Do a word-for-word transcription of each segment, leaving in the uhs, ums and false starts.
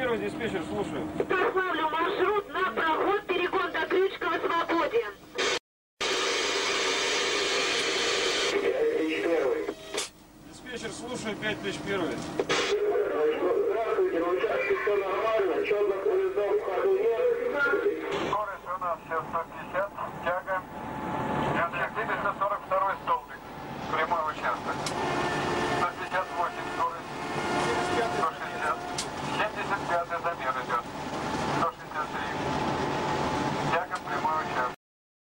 первый диспетчер, слушаю. Торговлю маршрут на проход перегон до Крючкова свободен. Диспетчер, слушаю, пять тысяч первый. Здравствуйте, на участке все нормально, четных поездов в ходу нет. Скорость у нас сейчас сто пятьдесят, тяга. четыреста сорок второй столбик, прямой участок. сто пятьдесят восемь скорость, сто шестьдесят. семьдесят пятый замер идет, сто шестьдесят три. Тяга, прямой участок.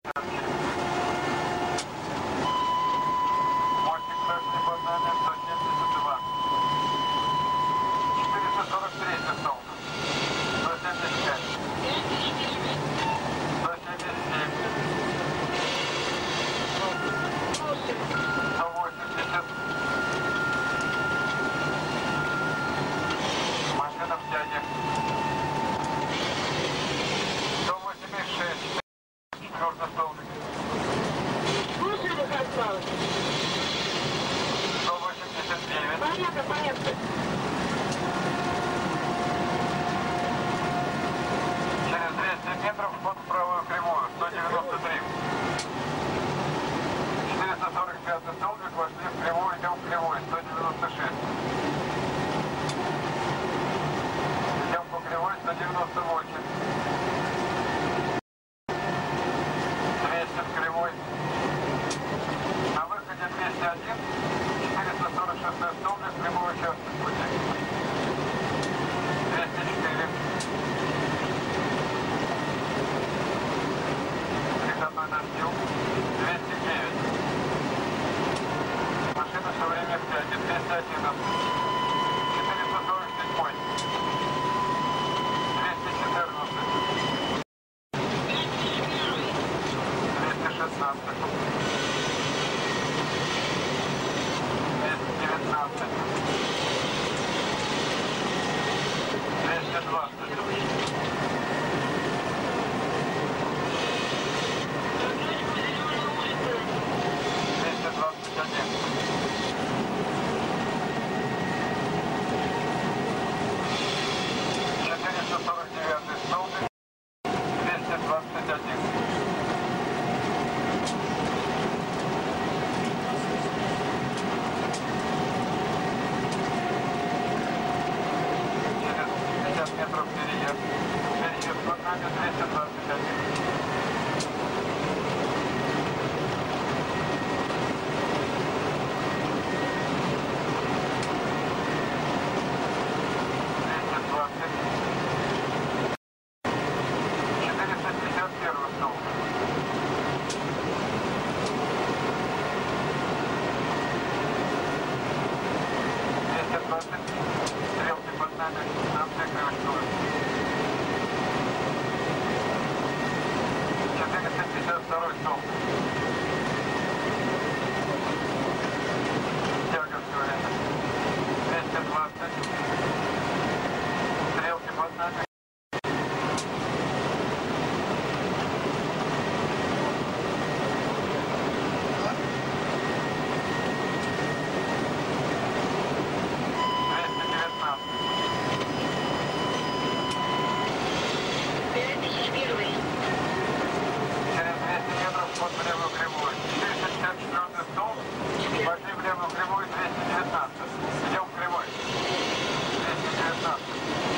Мостик красный под нами, сто семьдесят два. четыреста сорок три столбик, сто семьдесят пять. сто семьдесят семь. сто восемьдесят. Машина в тяге. сто восемьдесят шесть. Четвертый столбик. Слушаю, Михаил Павлович. сто восемьдесят девять. Понятно, понятно. Через двести метров под правую кривую. сто девяносто три. четыреста сорок пятый столбик, вошли в кривую, идем в кривую. сто девяносто шесть. Идем по кривой. сто девяносто восемь. двести в кривой. На выходе двести один. четыреста сорок шестой столбик, прямой участок пути. двести четыре. Переходной настил. двести девять. Машина все время в тяге. двести одиннадцать. четыреста сорок седьмой. двести четырнадцать. двести шестнадцать. двести девятнадцать. двести двадцать. двести двадцать один. четыреста сорок девятый столбик. двести двадцать один. Через пятьдесят метров переезд. Переезд под нами двести двадцать один. двести двадцать. четыреста пятьдесят первый столбик. двести двадцать. Стрелки под нами. Станция Крючкова. четыреста пятьдесят второй столбик. Тяга все время. двести двадцать. Стрелки под нами. двести девятнадцать. пять тысяч первый. Через двести метров под левую кривую. четыреста пятьдесят четвёртый столб. Пошли в левую кривую. двести девятнадцать. Идем в кривой. двести девятнадцать.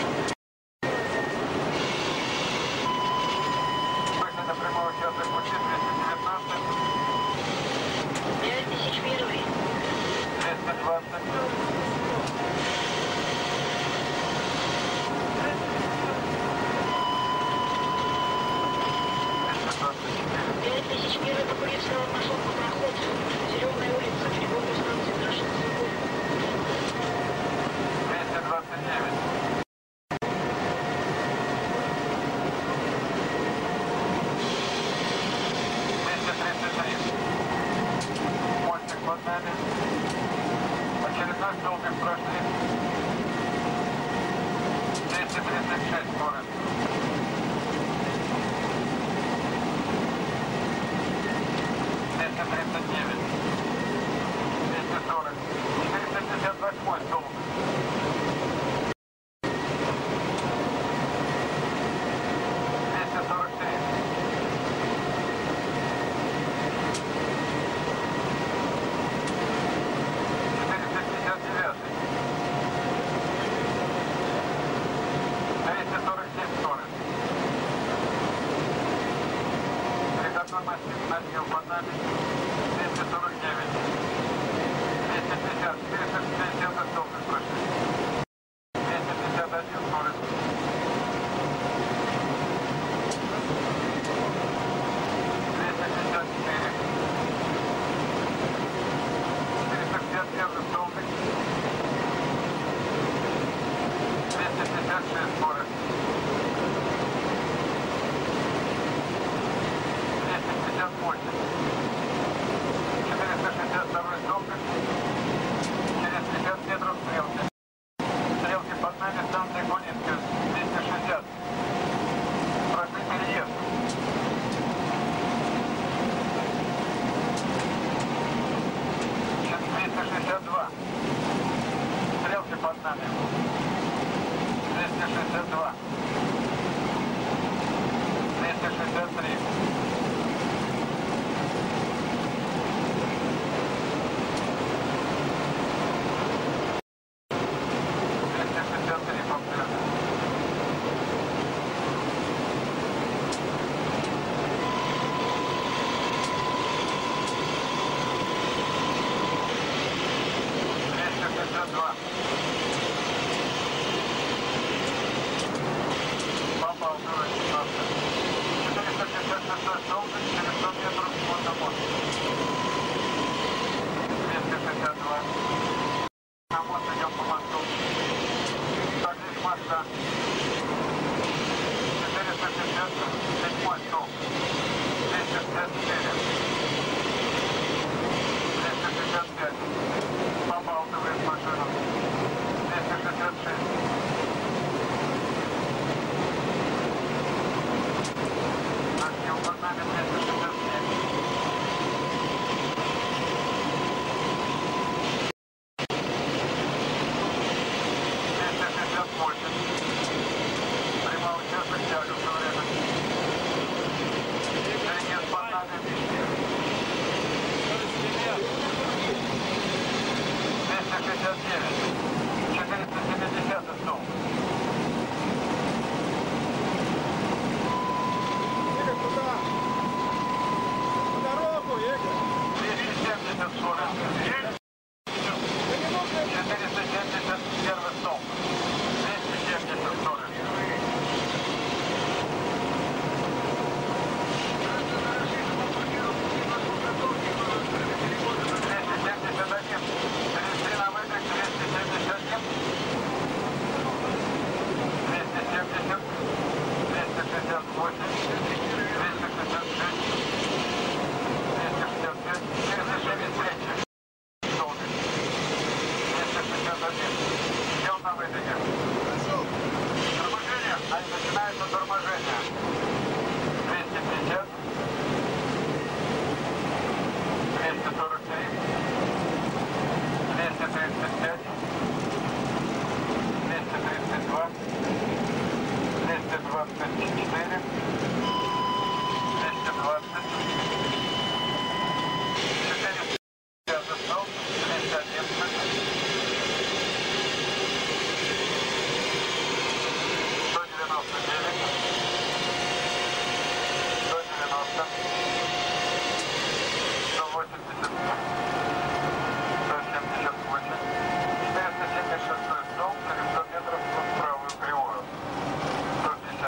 Вышли на прямой участок пути. двести девятнадцать. пять тысяч первый. двести двадцать. двести двадцать четыре. пять тысяч первый по Курицкому пошел по проходу. Зеленая улица, перегонную станцию Крашен свободен. двести двадцать девять. двести тридцать три. Мостик под нами. Очередной столбик прошли. двести тридцать шесть скорость. двести тридцать девять. двести сорок. четыреста пятьдесят восьмой столбик. мостик надел под нами. двести сорок девять. двести пятьдесят. четыреста пятьдесят столбик прошли. двести пятьдесят один скорость. двести пятьдесят четыре. четыреста пятьдесят первый столбик. двести пятьдесят шесть скорость. двести пятьдесят восемь. четыреста шестьдесят второй столбик. Через пятьдесят метров стрелки. Стрелки под нами, станция Кулинская. двести шестьдесят. Прошли переезд. двести шестьдесят два. Стрелки под нами. двести шестьдесят два. двести шестьдесят три. двести шестьдесят три по-прежнему. двести шестьдесят два. Попал, дура, четвертый. четыреста пятьдесят шестой столбик, через сто метров вход на мост. двести шестьдесят два. На мост идем по мосту. Подлив моста. четыреста пятьдесят.